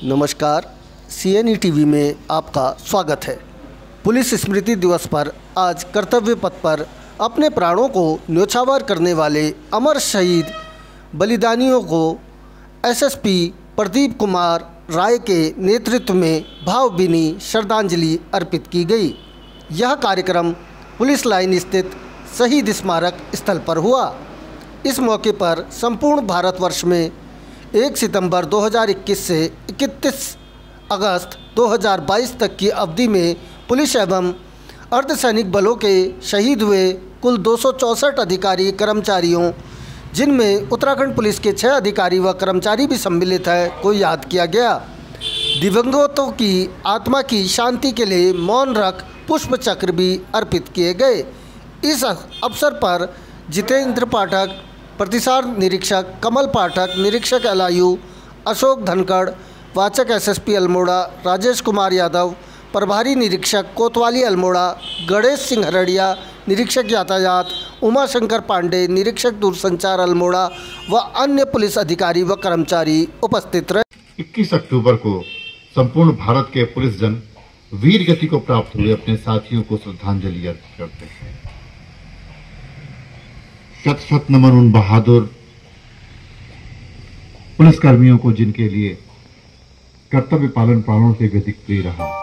नमस्कार, CNE TV में आपका स्वागत है। पुलिस स्मृति दिवस पर आज कर्तव्य पथ पर अपने प्राणों को न्योछावर करने वाले अमर शहीद बलिदानियों को SSP प्रदीप कुमार राय के नेतृत्व में भावभीनी श्रद्धांजलि अर्पित की गई। यह कार्यक्रम पुलिस लाइन स्थित शहीद स्मारक स्थल पर हुआ। इस मौके पर संपूर्ण भारतवर्ष में 1 सितंबर 2021 से 31 अगस्त 2022 तक की अवधि में पुलिस एवं अर्धसैनिक बलों के शहीद हुए कुल 264 अधिकारी कर्मचारियों, जिनमें उत्तराखंड पुलिस के 6 अधिकारी व कर्मचारी भी सम्मिलित हैं, को याद किया गया। दिवंगतों की आत्मा की शांति के लिए मौन रख पुष्प चक्र भी अर्पित किए गए। इस अवसर पर जितेंद्र पाठक, प्रतिसार निरीक्षक कमल पाठक, निरीक्षक LIU अशोक धनखड़, वाचक SSP अल्मोड़ा राजेश कुमार यादव, प्रभारी निरीक्षक कोतवाली अल्मोड़ा गणेश सिंह हरड़िया, निरीक्षक यातायात उमाशंकर पांडे, निरीक्षक दूरसंचार अल्मोड़ा व अन्य पुलिस अधिकारी व कर्मचारी उपस्थित रहे। 21 अक्टूबर को संपूर्ण भारत के पुलिस जन वीर गति को प्राप्त हुए अपने साथियों को श्रद्धांजलि अर्पित करते हैं। शत शत नमन उन बहादुर पुलिसकर्मियों को जिनके लिए कर्तव्य पालन प्राणों से भी अधिक प्रिय रहा।